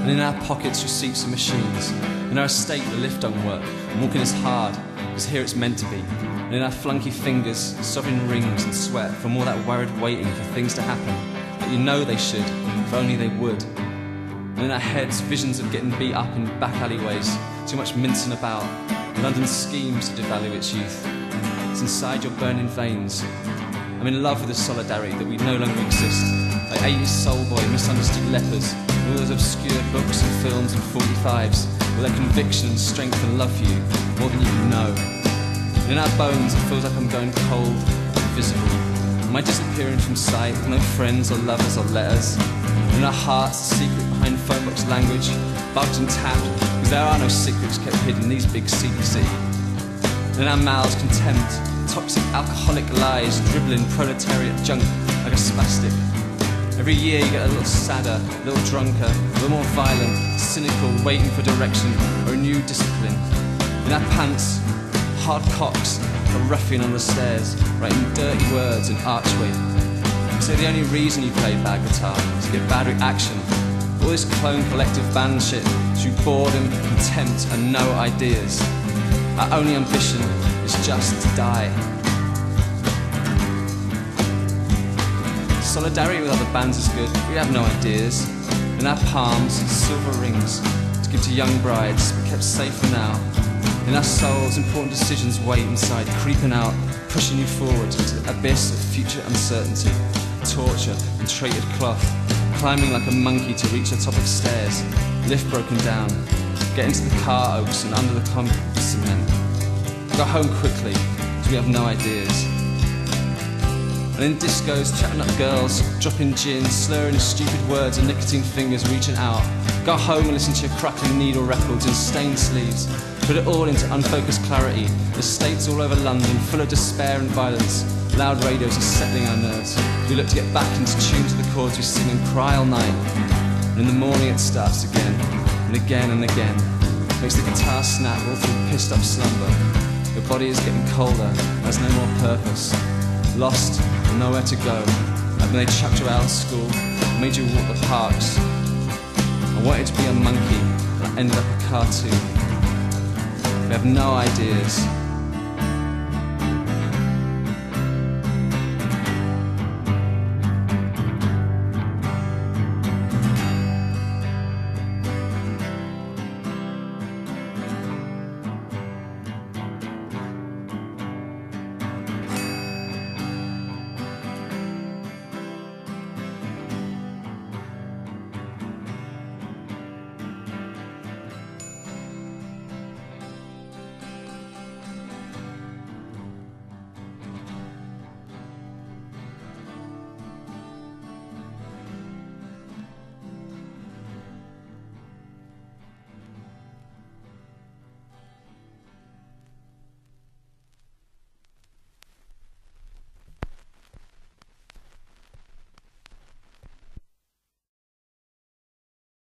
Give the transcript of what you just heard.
And in our pockets receipts of machines. In our estate the lift don't work, and walking is hard, because here it's meant to be. And in our flunky fingers, sovereign rings and sweat from all that worried waiting for things to happen, that you know they should, if only they would. And in our heads, visions of getting beat up in back alleyways, too much mincing about, London's schemes to devalue its youth. It's inside your burning veins. I'm in love with the solidarity that we no longer exist, like 80s soul boy, misunderstood lepers, with all those obscure books and films and 45s, with their conviction and strength and love for you, more than you can know. And in our bones it feels like I'm going cold, invisible. Am I disappearing from sight, with no friends or lovers or letters? And in our hearts, the secret behind phone box language, bugged and tapped, because there are no secrets kept hidden in these big CDC. And in our mouths, contempt, toxic alcoholic lies, dribbling proletariat junk like a spastic. Every year you get a little sadder, a little drunker, a little more violent, cynical, waiting for direction or a new discipline. In our pants, hard cocks, a ruffian on the stairs, writing dirty words in archway. You say the only reason you play bad guitar is to get bad reaction. All this clone collective band shit through boredom, contempt and no ideas. Our only ambition is just to die. Solidarity with other bands is good, we have no ideas. In our palms, silver rings to give to young brides, but kept safe for now. In our souls, important decisions wait inside, creeping out, pushing you forward into the abyss of future uncertainty, torture and traded cloth, climbing like a monkey to reach the top of stairs, lift broken down, get into the car oaks and under the concrete cement. Go home quickly, because we have no ideas. And in discos, chatting up girls, dropping gin, slurring stupid words and nicotine fingers reaching out. Go home and listen to your crackling needle records in stained sleeves. Put it all into unfocused clarity. Estates all over London, full of despair and violence. Loud radios are settling our nerves. We look to get back into tune to the chords we sing and cry all night. And in the morning it starts again, and again and again. Makes the guitar snap all through pissed up slumber. Your body is getting colder, has no more purpose. Lost, and nowhere to go. Like when they chucked you out of school, made you walk the parks. I wanted to be a monkey, and I ended up a cartoon. We have no ideas,